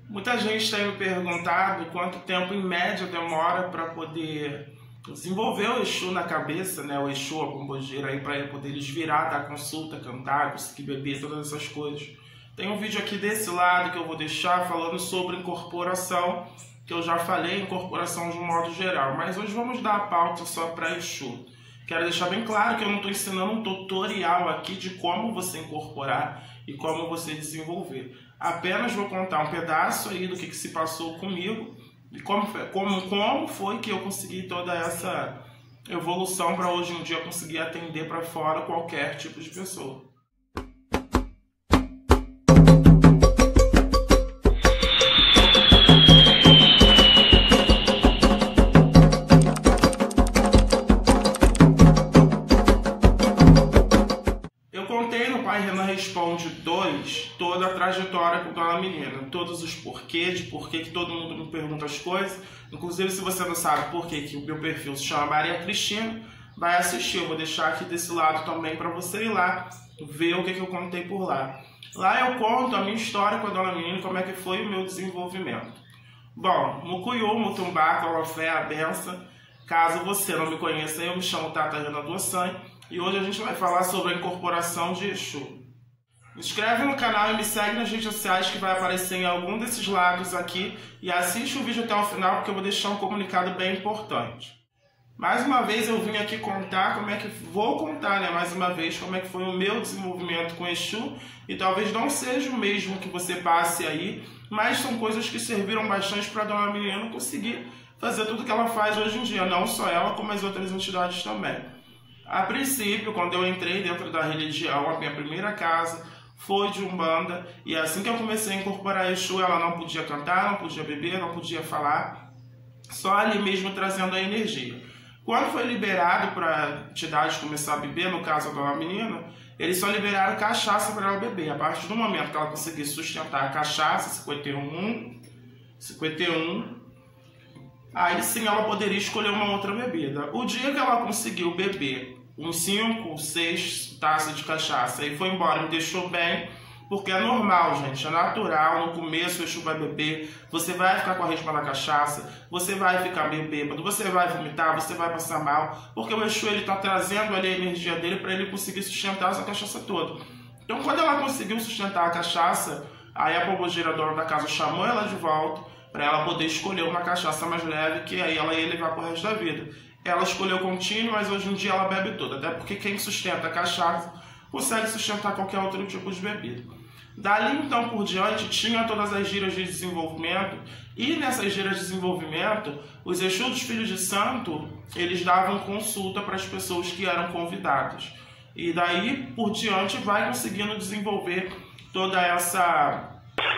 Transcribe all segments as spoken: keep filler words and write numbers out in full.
Muita gente tem me perguntado quanto tempo em média demora para poder desenvolver o Exu na cabeça, né? O Exu, a pombogira, aí para poder eles virar, dar consulta, cantar, conseguir beber, todas essas coisas. Tem um vídeo aqui desse lado que eu vou deixar falando sobre incorporação, que eu já falei, incorporação de um modo geral, mas hoje vamos dar a pauta só para Exu. Quero deixar bem claro que eu não estou ensinando um tutorial aqui de como você incorporar e como você desenvolver. Apenas vou contar um pedaço aí do que, que se passou comigo e como foi, como, como foi que eu consegui toda essa evolução para hoje em dia conseguir atender para fora qualquer tipo de pessoa. Responde dois, toda a trajetória com Dona Menina, todos os porquês, de porquê que todo mundo me pergunta as coisas. Inclusive, se você não sabe por que que o meu perfil se chama Maria Cristina, vai assistir. Eu vou deixar aqui desse lado também para você ir lá ver o que que eu contei por lá. Lá eu conto a minha história com a Dona Menina, como é que foi o meu desenvolvimento. Bom, Mucuyu, Mutumbá, Calafé, a benção. Caso você não me conheça, eu me chamo Tata Rena Doçan e hoje a gente vai falar sobre a incorporação de Exu. Se inscreve no canal e me segue nas redes sociais que vai aparecer em algum desses lados aqui e assiste o vídeo até o final porque eu vou deixar um comunicado bem importante. Mais uma vez eu vim aqui contar como é que... Vou contar, né, mais uma vez, como é que foi o meu desenvolvimento com Exu e talvez não seja o mesmo que você passe aí, mas são coisas que serviram bastante para a Dona Menina conseguir fazer tudo que ela faz hoje em dia, não só ela, como as outras entidades também. A princípio, quando eu entrei dentro da religião, a minha primeira casa foi de Umbanda, e assim que eu comecei a incorporar Exu, ela não podia cantar, não podia beber, não podia falar, só ali mesmo trazendo a energia. Quando foi liberado para a entidade começar a beber, no caso a Dona Menina, eles só liberaram cachaça para ela beber. A partir do momento que ela conseguir sustentar a cachaça, cinquenta e um, cinquenta e um, aí sim ela poderia escolher uma outra bebida. O dia que ela conseguiu beber uns cinco, seis taças de cachaça e foi embora, me deixou bem, porque é normal, gente, é natural, no começo o Exu vai beber, você vai ficar com a resma da cachaça, você vai ficar meio bêbado, você vai vomitar, você vai passar mal, porque o Exu ele está trazendo ali a energia dele para ele conseguir sustentar essa cachaça toda. Então quando ela conseguiu sustentar a cachaça, aí a pombogira dona da casa chamou ela de volta para ela poder escolher uma cachaça mais leve, que aí ela ia levar pro resto da vida. Ela escolheu contínuo, mas hoje em dia ela bebe toda, até porque quem sustenta a cachaça consegue sustentar qualquer outro tipo de bebida. Dali então por diante tinha todas as giras de desenvolvimento e nessas giras de desenvolvimento os Exus dos Filhos de Santo eles davam consulta para as pessoas que eram convidadas. E daí por diante vai conseguindo desenvolver toda essa...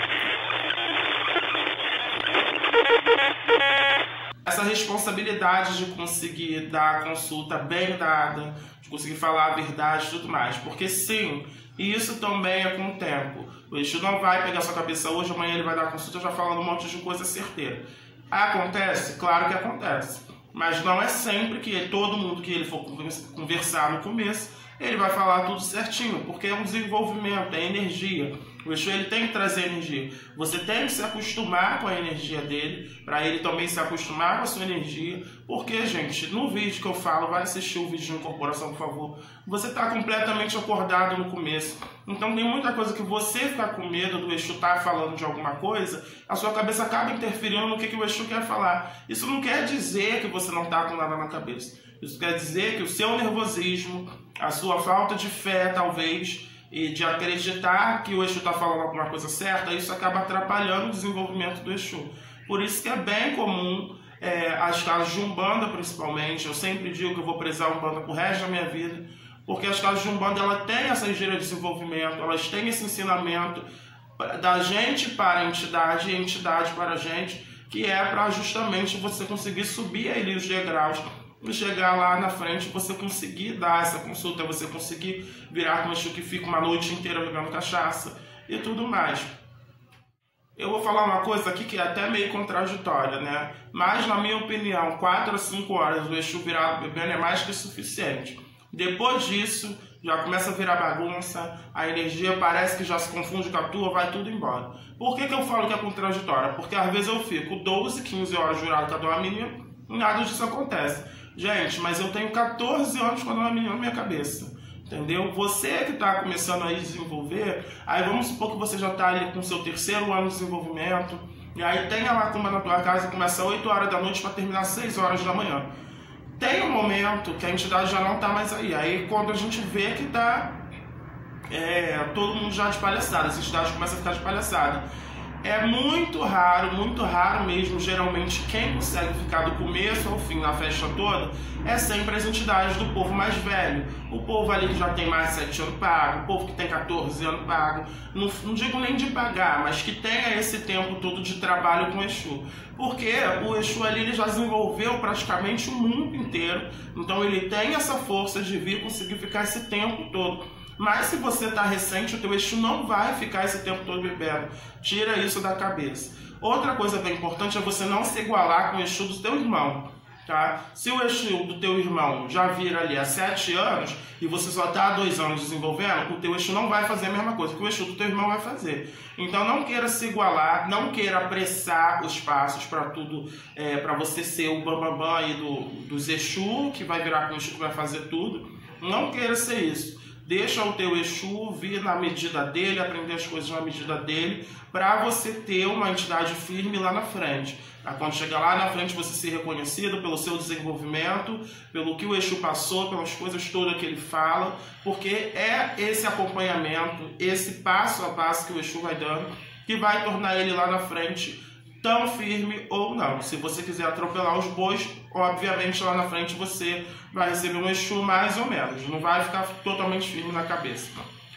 essa responsabilidade de conseguir dar a consulta bem dada, de conseguir falar a verdade e tudo mais. Porque sim, isso também é com o tempo. O Exu não vai pegar sua cabeça hoje, amanhã ele vai dar a consulta já falando um monte de coisa certeira. Acontece? Claro que acontece. Mas não é sempre que todo mundo que ele for conversar no começo, ele vai falar tudo certinho, porque é um desenvolvimento, é energia. O Exu ele tem que trazer energia. Você tem que se acostumar com a energia dele, para ele também se acostumar com a sua energia. Porque, gente, no vídeo que eu falo, vai assistir o vídeo de incorporação, por favor. Você está completamente acordado no começo. Então tem muita coisa que você ficar com medo do Exu estar falando de alguma coisa, a sua cabeça acaba interferindo no que, que o Exu quer falar. Isso não quer dizer que você não está com nada na cabeça. Isso quer dizer que o seu nervosismo, a sua falta de fé, talvez, e de acreditar que o Exu está falando alguma coisa certa, isso acaba atrapalhando o desenvolvimento do Exu. Por isso que é bem comum, é, as casas de Umbanda principalmente, eu sempre digo que eu vou prezar Umbanda pro resto da minha vida, porque as casas de Umbanda ela tem essa gira de desenvolvimento, elas têm esse ensinamento da gente para a entidade e a entidade para a gente, que é para justamente você conseguir subir ali os degraus e chegar lá na frente, você conseguir dar essa consulta, você conseguir virar com o Exu que fica uma noite inteira bebendo cachaça e tudo mais. Eu vou falar uma coisa aqui que é até meio contraditória, né? Mas, na minha opinião, quatro a cinco horas do Exu virado bebendo é mais que suficiente. Depois disso, já começa a virar bagunça, a energia parece que já se confunde com a tua, vai tudo embora. Por que que eu falo que é contraditória? Porque às vezes eu fico doze, quinze horas jurado com a dona menina e nada disso acontece. Gente, mas eu tenho quatorze anos com a dona menina na minha cabeça. Entendeu? Você que está começando a desenvolver, aí vamos supor que você já está ali com o seu terceiro ano de desenvolvimento, e aí tem a macumba na tua casa, começa às oito horas da noite para terminar às seis horas da manhã. Tem um momento que a entidade já não está mais aí. Aí quando a gente vê que está é, todo mundo já de palhaçada, essa entidade começa a ficar de palhaçada. É muito raro, muito raro mesmo, geralmente quem consegue ficar do começo ao fim na festa toda é sempre as entidades do povo mais velho. O povo ali que já tem mais de sete anos pago, o povo que tem quatorze anos pago, não, não digo nem de pagar, mas que tenha esse tempo todo de trabalho com o Exu. Porque o Exu ali ele já desenvolveu praticamente o mundo inteiro, então ele tem essa força de vir conseguir ficar esse tempo todo. Mas se você está recente, o teu Exu não vai ficar esse tempo todo bebendo. Tira isso da cabeça. Outra coisa bem importante é você não se igualar com o Exu do teu irmão. Tá? Se o Exu do teu irmão já vira ali há sete anos e você só está há dois anos desenvolvendo, o teu Exu não vai fazer a mesma coisa que o Exu do teu irmão vai fazer. Então não queira se igualar, não queira apressar os passos para tudo, é, para você ser o bambambam aí do, dos Exu, que vai virar com o Exu que vai fazer tudo. Não queira ser isso. Deixa o teu Exu vir na medida dele, aprender as coisas na medida dele, para você ter uma entidade firme lá na frente. Quando chegar lá na frente, você ser reconhecido pelo seu desenvolvimento, pelo que o Exu passou, pelas coisas todas que ele fala, porque é esse acompanhamento, esse passo a passo que o Exu vai dando, que vai tornar ele lá na frente tão firme ou não. Se você quiser atropelar os bois, obviamente lá na frente você vai receber um Exu mais ou menos, não vai ficar totalmente firme na cabeça.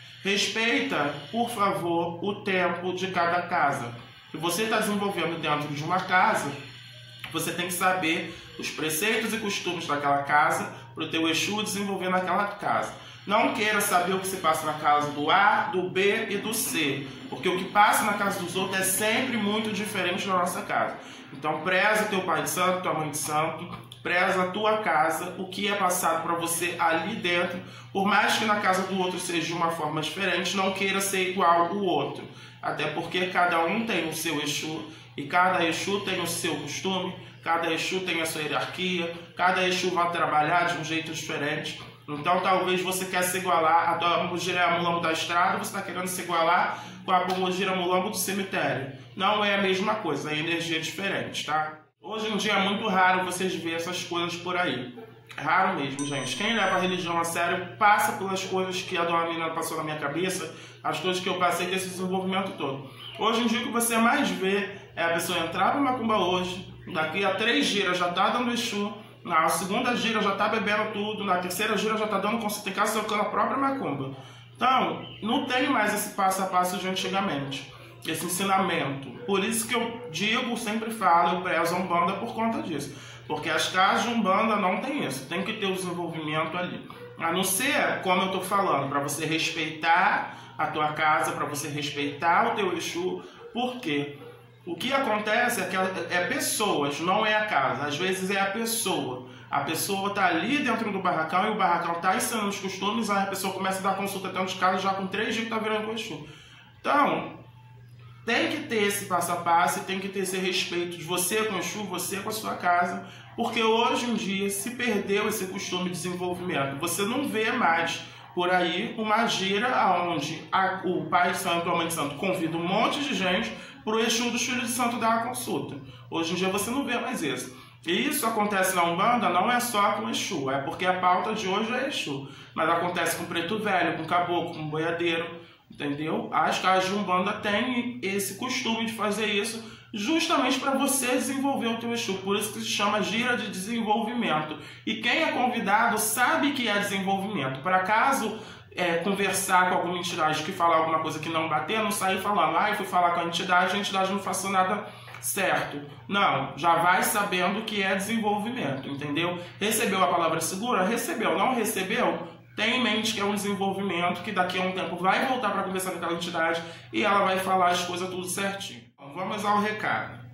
Respeita, por favor, o tempo de cada casa. Se você está desenvolvendo dentro de uma casa, você tem que saber os preceitos e costumes daquela casa para o teu Exu desenvolver naquela casa. Não queira saber o que se passa na casa do A, do B e do C, porque o que passa na casa dos outros é sempre muito diferente da nossa casa. Então preza teu pai de santo, tua mãe de santo, preza a tua casa, o que é passado para você ali dentro, por mais que na casa do outro seja de uma forma diferente, não queira ser igual ao outro, até porque cada um tem o seu Exu, e cada Exu tem o seu costume, cada Exu tem a sua hierarquia, cada Exu vai trabalhar de um jeito diferente. Então talvez você quer se igualar, a tua pombogira é a mulambo da estrada, você está querendo se igualar com a pombogira mulambo do cemitério. Não é a mesma coisa, a energia é diferente, tá? Hoje em dia é muito raro vocês verem essas coisas por aí. É raro mesmo, gente. Quem leva a religião a sério passa pelas coisas que a dona menina passou na minha cabeça, as coisas que eu passei desse desenvolvimento todo. Hoje em dia o que você mais vê é a pessoa entrar para macumba hoje, daqui a três giras já tá dando Exu, na segunda gira já tá bebendo tudo, na terceira gira já tá dando consulta em casa, tocando a própria macumba. Então, não tem mais esse passo a passo de antigamente, esse ensinamento. Por isso que eu digo, sempre falo, eu prezo a Umbanda por conta disso. Porque as casas de Umbanda não tem isso, tem que ter o desenvolvimento ali. A não ser, como eu estou falando, para você respeitar a tua casa, para você respeitar o teu Exu. Por quê? O que acontece é que é pessoas, não é a casa. Às vezes é a pessoa. A pessoa está ali dentro do barracão e o barracão está ensinando os costumes, aí a pessoa começa a dar consulta dentro de casa já com três dias que está virando com o Exu. Então, tem que ter esse passo a passo, tem que ter esse respeito de você com o Exu, você com a sua casa, porque hoje em dia se perdeu esse costume de desenvolvimento. Você não vê mais por aí uma gira onde a, o pai santo ou a mãe de santo convida um monte de gente para o Exu dos filhos de santo dar a consulta. Hoje em dia você não vê mais isso. E isso acontece na Umbanda não é só com Exu, é porque a pauta de hoje é Exu. Mas acontece com preto velho, com caboclo, com boiadeiro, entendeu? As casas de Umbanda têm esse costume de fazer isso justamente para você desenvolver o teu Exu. Por isso que se chama gira de desenvolvimento. E quem é convidado sabe que é desenvolvimento. Para caso é, conversar com alguma entidade que falar alguma coisa que não bater, não sair falando, ah, eu fui falar com a entidade, a entidade não façou nada certo. Não, já vai sabendo que é desenvolvimento, entendeu? Recebeu a palavra segura? Recebeu. Não recebeu? Tenha em mente que é um desenvolvimento que daqui a um tempo vai voltar para conversar com aquela entidade e ela vai falar as coisas tudo certinho. Então, vamos ao recado.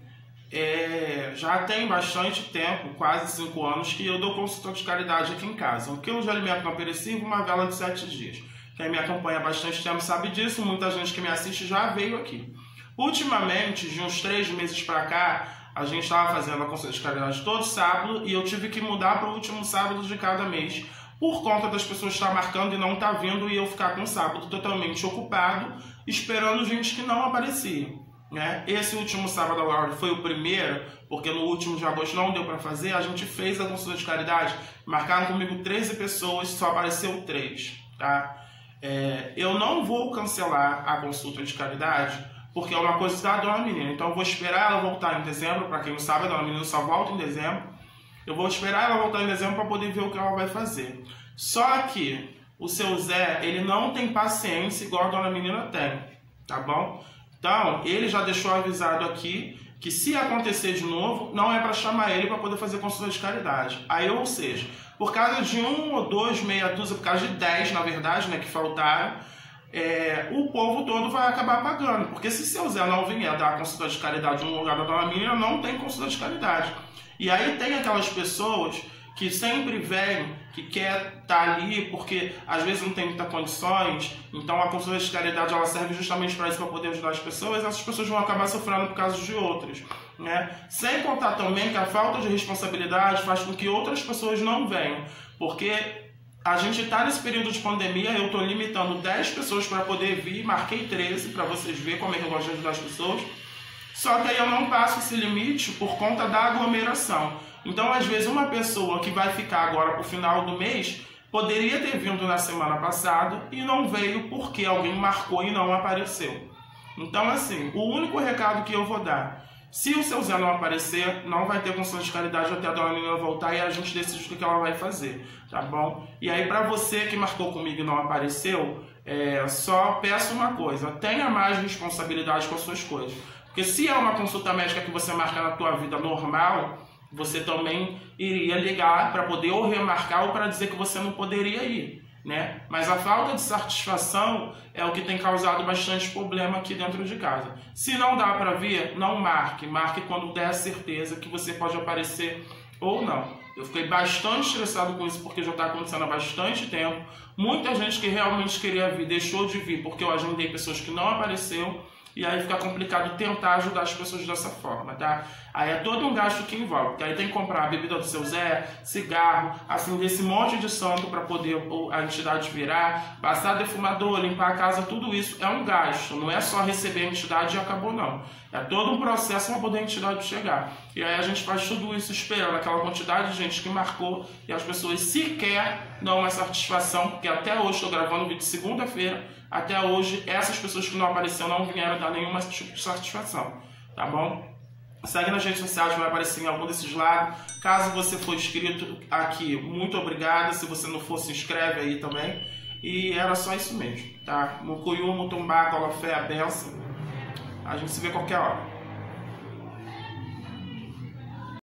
é, já tem bastante tempo, quase cinco anos, que eu dou consulta de caridade aqui em casa. Um quilo de alimento não perecível, uma vela de sete dias. Quem me acompanha há bastante tempo sabe disso, muita gente que me assiste já veio aqui. Ultimamente, de uns três meses para cá, a gente estava fazendo a consulta de caridade todo sábado e eu tive que mudar para o último sábado de cada mês, por conta das pessoas estar marcando e não estar vindo e eu ficar com o sábado totalmente ocupado, esperando gente que não aparecia. Né? Esse último sábado agora foi o primeiro, porque no último de agosto não deu para fazer, a gente fez a consulta de caridade, marcaram comigo treze pessoas, só apareceu três. Tá? É, eu não vou cancelar a consulta de caridade, porque é uma coisa da dona menina, então eu vou esperar ela voltar em dezembro. Para quem não sabe, a dona menina só volta em dezembro. Eu vou esperar ela voltar em dezembro para poder ver o que ela vai fazer. Só que o seu Zé, ele não tem paciência igual a dona menina tem, tá bom? Então, ele já deixou avisado aqui que se acontecer de novo, não é para chamar ele para poder fazer consulta de caridade. Aí, ou seja, por causa de um ou dois, meia dúzia, por causa de dez, na verdade, né, que faltaram, é, o povo todo vai acabar pagando. Porque se seu Zé não vier dar consulta de caridade no lugar da dona menina, não tem consulta de caridade. E aí tem aquelas pessoas que sempre vêm, que quer estar ali porque às vezes não tem muitas condições, então a consulta de caridade ela serve justamente para isso, para poder ajudar as pessoas, essas pessoas vão acabar sofrendo por causa de outras. Né? Sem contar também que a falta de responsabilidade faz com que outras pessoas não venham, porque a gente está nesse período de pandemia, eu estou limitando dez pessoas para poder vir, marquei treze para vocês verem como é que eu gosto de ajudar as pessoas. Só que aí eu não passo esse limite por conta da aglomeração. Então, às vezes, uma pessoa que vai ficar agora para o final do mês poderia ter vindo na semana passada e não veio porque alguém marcou e não apareceu. Então, assim, o único recado que eu vou dar, se o seu Zé não aparecer, não vai ter consulta de caridade até a dona menina voltar e a gente decide o que ela vai fazer, tá bom? E aí, para você que marcou comigo e não apareceu, é, só peço uma coisa, tenha mais responsabilidade com as suas coisas. Porque se é uma consulta médica que você marca na tua vida normal, você também iria ligar para poder ou remarcar ou para dizer que você não poderia ir, né? Mas a falta de satisfação é o que tem causado bastante problema aqui dentro de casa. Se não dá para vir, não marque. Marque quando der a certeza que você pode aparecer ou não. Eu fiquei bastante estressado com isso porque já está acontecendo há bastante tempo. Muita gente que realmente queria vir deixou de vir porque eu agendei pessoas que não apareceram. E aí fica complicado tentar ajudar as pessoas dessa forma, tá? Aí é todo um gasto que envolve, porque aí tem que comprar a bebida do seu Zé, cigarro, acender esse monte de santo para poder a entidade virar, passar defumador, limpar a casa, tudo isso é um gasto. Não é só receber a entidade e acabou, não. É todo um processo para poder a entidade chegar. E aí a gente faz tudo isso esperando aquela quantidade de gente que marcou e as pessoas sequer dão uma satisfação, porque até hoje, estou gravando o vídeo de segunda-feira, até hoje, essas pessoas que não apareceram não vieram dar nenhuma tipo de satisfação, tá bom? Segue nas redes sociais, vai aparecer em algum desses lados. Caso você for inscrito aqui, muito obrigado. Se você não for, se inscreve aí também. E era só isso mesmo, tá? Mucuyu, Mutumbá, Colofé, a benção. A gente se vê qualquer hora.